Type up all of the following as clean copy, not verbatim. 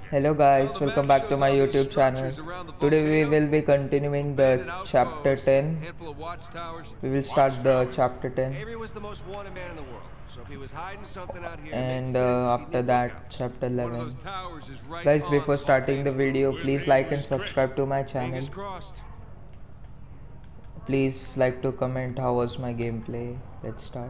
Hello guys, welcome back to my YouTube channel. Today we will be continuing the chapter 10. We will start the chapter 10 Avery was the most wanted man in the world. So if he was hiding something out here, it makes and sense he'd after need that lookouts. chapter One of 11. those towers is right Guys, on before the starting the volcano. video, We'll please pay like for and his trip. subscribe to my channel. Fingers crossed. Please like to comment how was my gameplay. Let's start.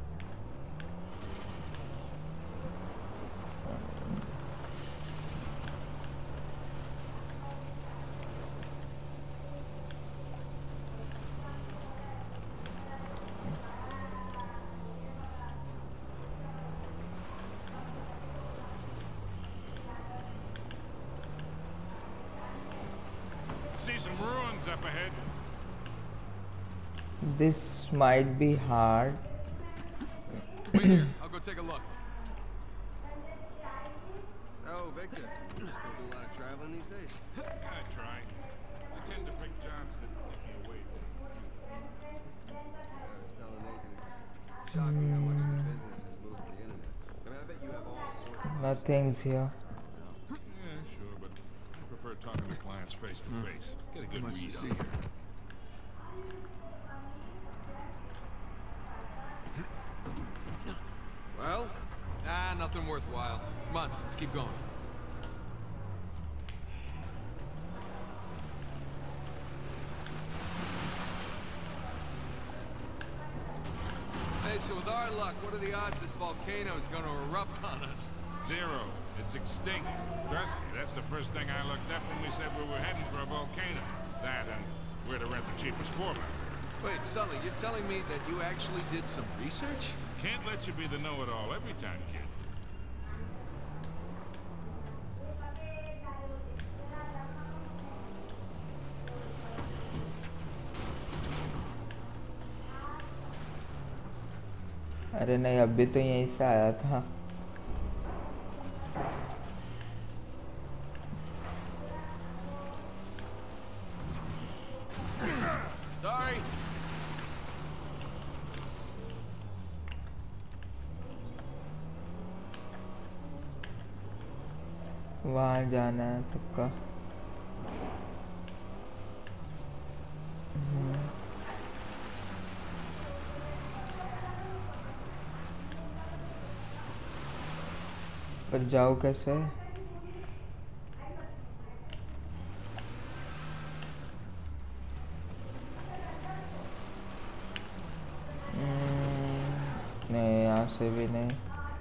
See some ruins up ahead. This might be hard. Wait here. I'll go take a look. Oh, Victor. You still do a lot of traveling these days? I try. I tend to pick jobs that take me away. I was telling Nathan it's shocking how much of the business has moved to the internet. I mean, I bet you have all sorts of... Nothing's here. Yeah, sure, but I prefer talking to clients face to face. Get a good Much to read see on them. here. Well? Ah, nothing worthwhile. Come on, let's keep going. Hey, so with our luck, what are the odds this volcano is going to erupt on us? Zero. It's extinct. Trust me, that's the first thing I looked up when we said we were heading for a volcano. That and where to rent the cheapest foreman. Wait, Sully, you're telling me that you actually did some research? Can't let you be the know-it-all every time, kid. अरे नहीं, अभी तो यहीं से आया था. Sorry. वहाँ जाना है पक्का. पर जाओ कैसे? नहीं, यहाँ से भी नहीं.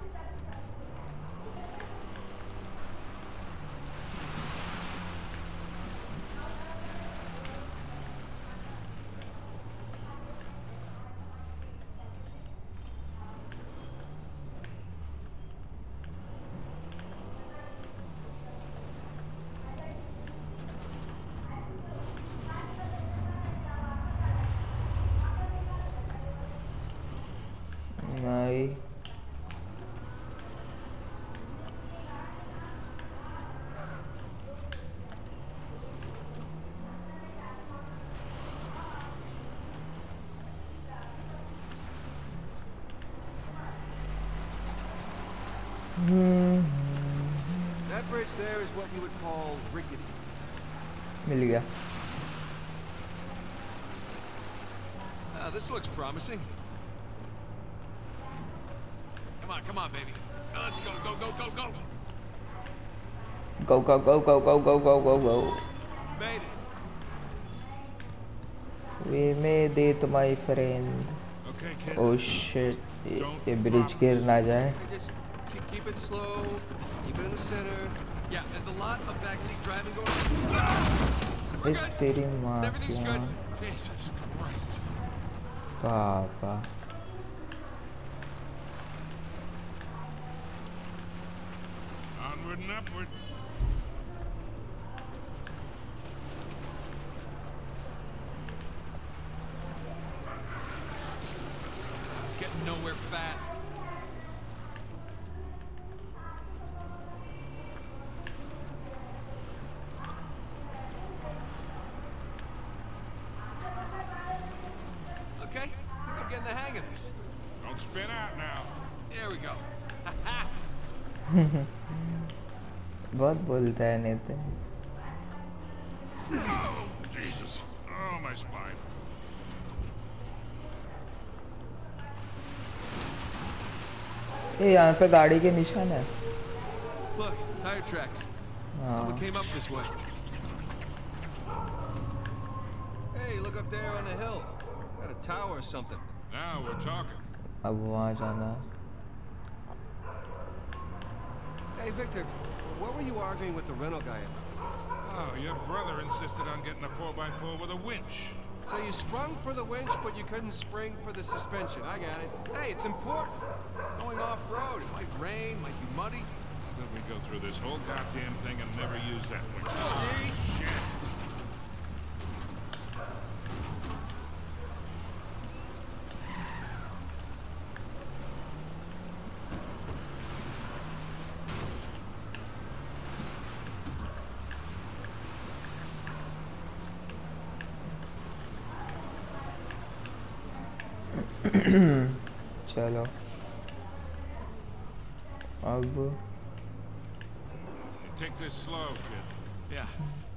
नहीं. That bridge there is what you would call rickety. मिल गया. This looks promising. Come on, baby. Let's go, go, go, go, go. Go go go go go go go go go. Made it. We made it, my friend. Okay, kid. Oh shit. ये bridge गिर ना जाए. Just keep it slow. Keep it in the center. Yeah, there's a lot of backseat driving going on. We're good. तेरी माँ की Everything's माँ. good. Jesus Christ. पापा. Onward and upward. Getting nowhere fast. Okay, I think I'm getting the hang of this. Don't spin out now. There we go. बहुत बोलता है Nitin. Oh, Jesus. Oh, my spine. ये यहाँ पे गाड़ी के निशान है। Look, tire tracks. Someone हाँ, came up this way. Hey, look up there on the hill. Got a tower or something. Now we're talking. अब वहाँ जाना। Hey, Victor, what were you arguing with the rental guy about? Oh, your brother insisted on getting a 4x4 with a winch. So you sprung for the winch, but you couldn't spring for the suspension. I got it. Hey, it's important. Going off-road. It might rain, might be muddy. How did we go through this whole goddamn thing and never use that winch? See? Shit. चलो अब Take this slow, kid. Yeah.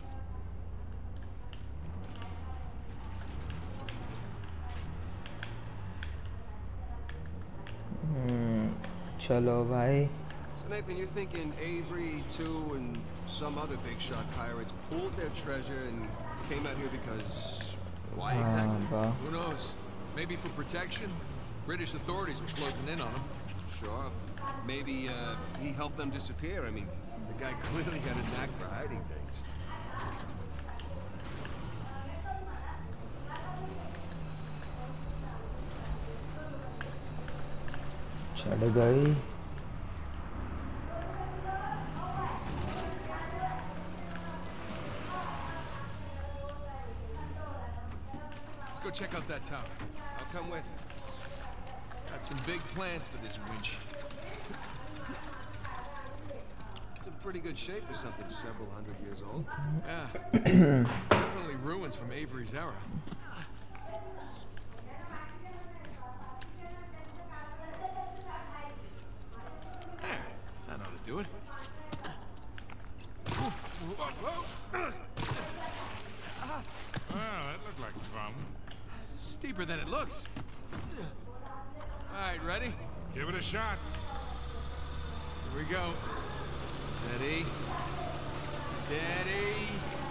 चलो भाई। So Nathan, you're thinking Avery, too, and some other big shot pirates pulled their treasure and came out here because... Why हाँ, exactly? वाह। Who knows? Maybe for protection? British authorities were closing in on them. Sure. Maybe he helped them disappear. I mean, the guy clearly had a knack for hiding things. चढ़ गई। Let's go check out that tower. I'll come with. Got some big plans for this winch. It's in pretty good shape for something several hundred years old. Yeah. Definitely ruins from Avery's era. There. That ought to do it. Well, that looked like fun. Steeper than it looks. All right, ready? Give it a shot. Here we go. Steady. Steady.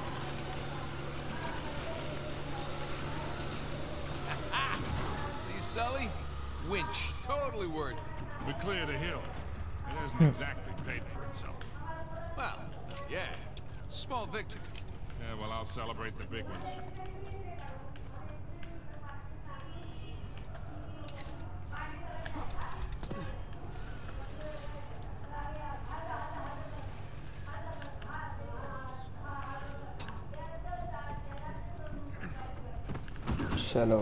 See, Sully? Winch. Totally worth it. We cleared a hill. It hasn't exactly paid for itself. Well, yeah. Small victory. Yeah, well, I'll celebrate the big ones. चलो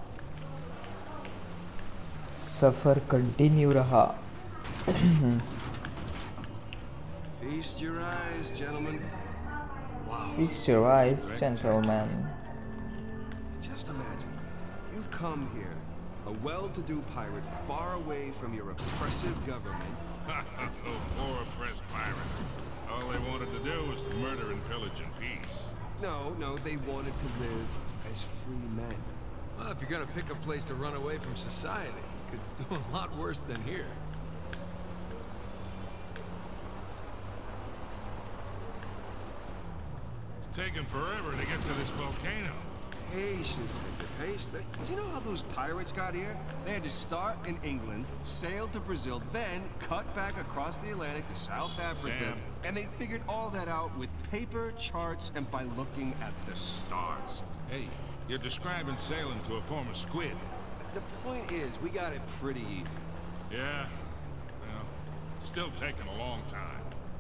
सफर continue रहा। Feast your eyes, gentlemen. Wow. Feast your eyes, gentlemen. Just imagine, you've come here, a well-to-do pirate far away from your oppressive government. Those poor oppressed pirates. All they wanted to do was to murder and pillage in peace. No, they wanted to live as free men. Well, if you're gonna pick a place to run away from society, you could do a lot worse than here. It's taken forever to get to this volcano. Patience, Victor, patience. Do you know how those pirates got here? They had to start in England, sail to Brazil, then cut back across the Atlantic to South Africa. Sam. And they figured all that out with paper, charts, and by looking at the stars. Hey, you're describing sailing to a form of squid. The point is, we got it pretty easy. Yeah? Well, it's still taking a long time.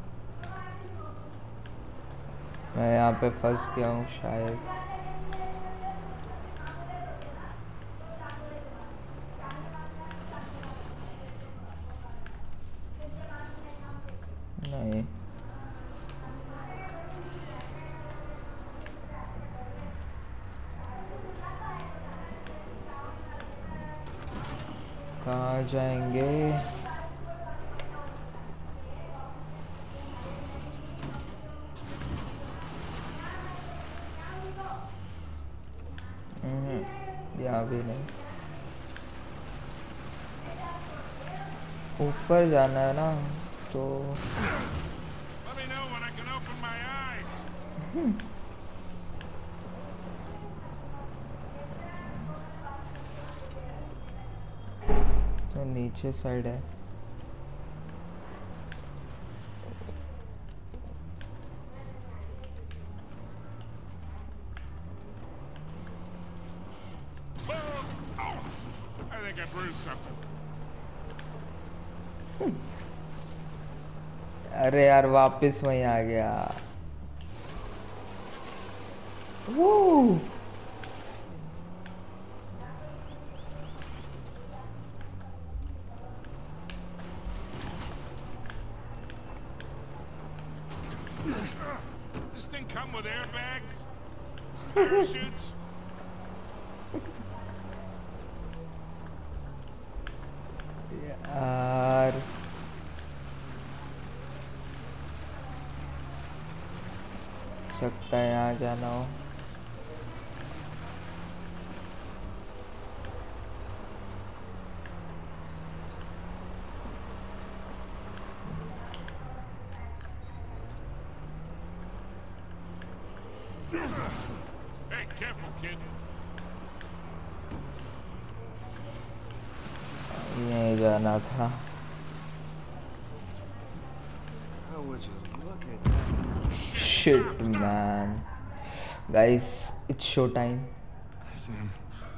मैं यहाँ पे फंस गया हूँ शायद। नहीं कहाँ जाएंगे? यहाँ भी नहीं, ऊपर जाना है ना तो Let me know when I can open my eyes. तो नीचे साइड है। I think I bruised something. अरे यार वापस वहीं आ गया। वो This thing come with airbags? Parachutes? यार सकता है यहाँ जाना हो। Hey, careful, kid. यहीं जाना था। Oh, would you look at that? Shit man, guys, it's show time. Sam.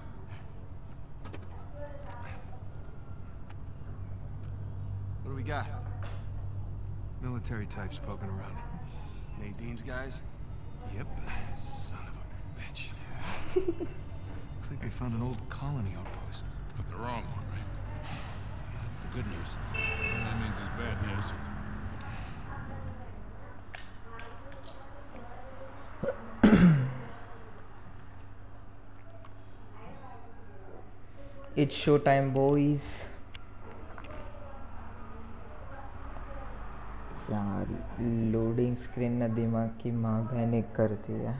What do we got? Military types poking around. Nadine's guys? Yep. Son of a bitch. Looks like they found an old colony outpost. But the wrong one, right? That's the good news. That means it's bad news. It's show time boys. यार loading screen ने दिमाग की माँ बहन एक कर दी है।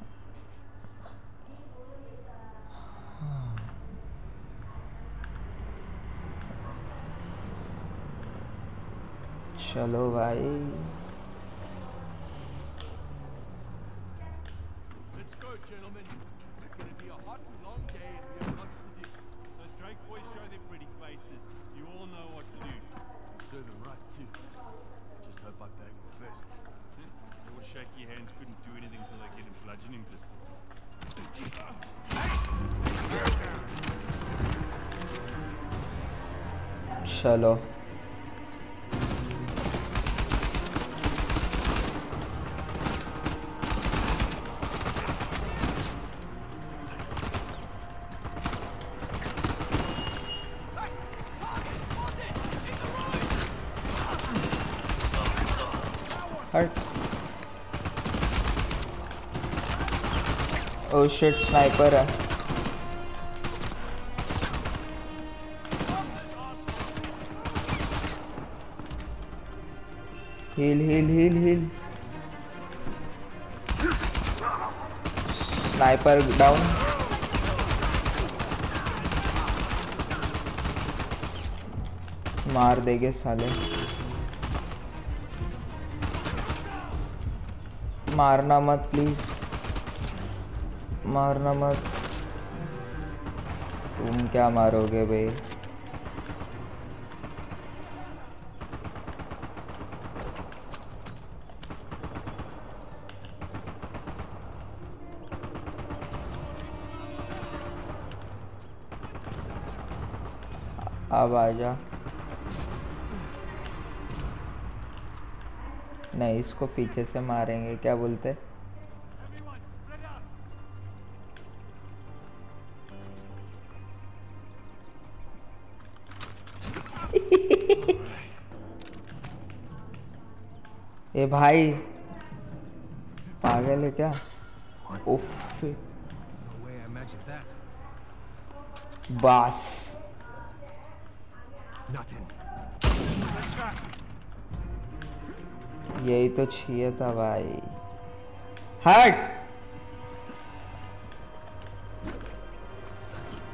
चलो भाई Let's go, gentlemen. It's going to be a hot and long day and we have lots to do. Those Drake boys show their pretty faces. You all know what to do. Serve them right, too. Just hope I bag them first. Your shaky hands couldn't do anything until they get a bludgeoning pistol. चलो हट। Oh shit, sniper है। Heal heal heal heal. Sniper down. मार देंगे साले। मारना मत please, मारना मत। तुम क्या मारोगे भाई? अब आजा। नहीं, इसको पीछे से मारेंगे, क्या बोलते? ए भाई पागल है क्या? उफ बस यही तो चाहिए था भाई। हट।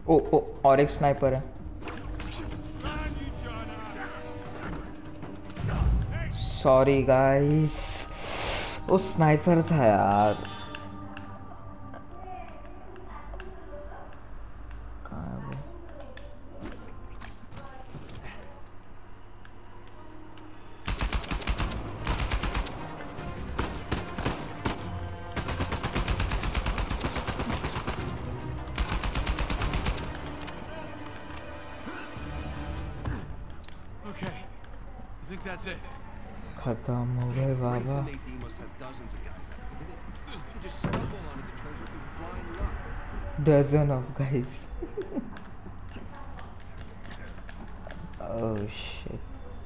ओ ओ और एक स्नाइपर है। सॉरी गाइस, वो स्नाइपर था यार। कहाँ है वो? Okay, I think that's it. खत्म हो गए बाबा। Nadine must have dozens of guys out there. You could just stumble on a Detroit with blind luck. Dozen of guys. Oh shit.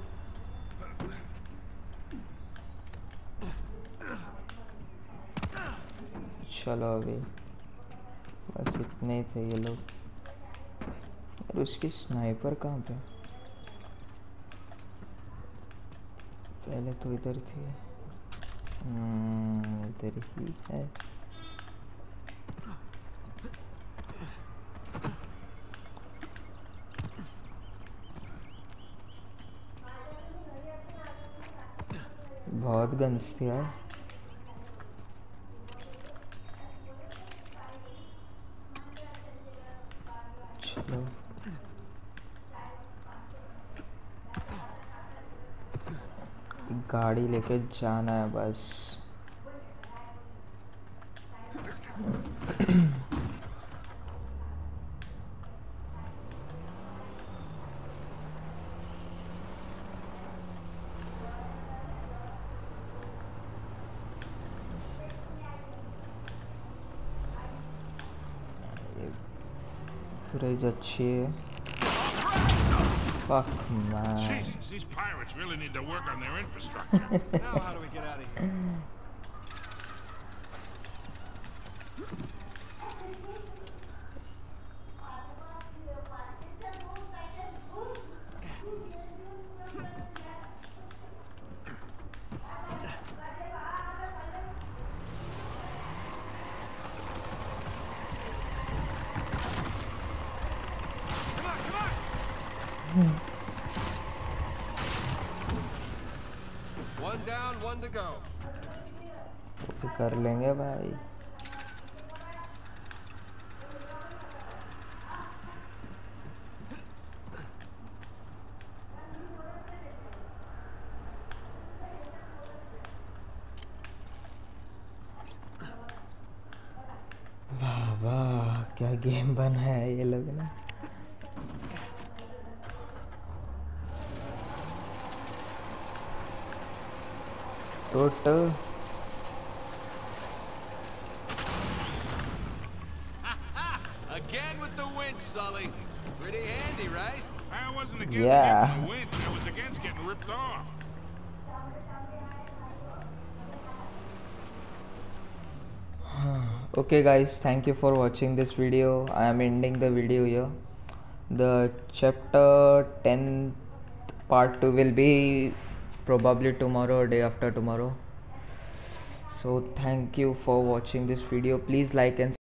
चलो अभी बस इतने ही थे ये लोग। और उसकी स्नाइपर कहाँ पे? पहले तो इधर थी। इधर ही है। बहुत गन्स थी यार। चलो गाड़ी लेके जाना है बस। फुटेज अच्छी है। Fuck man. Jesus, these pirates really need to work on their infrastructure. Now how do we get out of here? One down, one to go. वो कर लेंगे भाई। वाह वाह क्या गेम बना है ये लोग ने। Total Again with the winch, Sully. Pretty handy, right? I wasn't against Yeah. getting the winch. I was against getting ripped off. Okay guys, thank you for watching this video. I am ending the video here. The chapter 10 part 2 will be probably tomorrow or day after tomorrow. So thank you for watching this video. Please like and